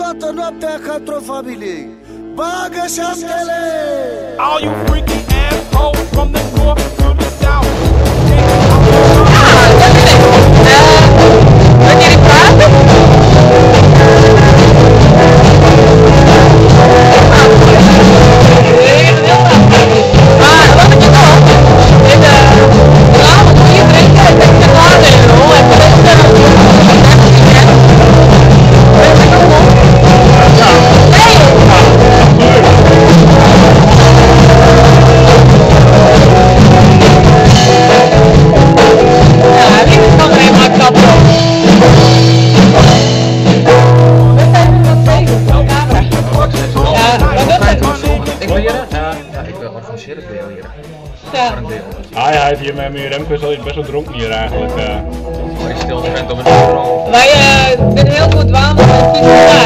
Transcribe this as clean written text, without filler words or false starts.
toată noaptea ca într-o familie. Bagă șaptele! All you freaky assholes from the north to the south. Hij hier met me Remco is al best wel dronken hier eigenlijk. Je stilt bent op een Wij kunnen heel goed wandelen.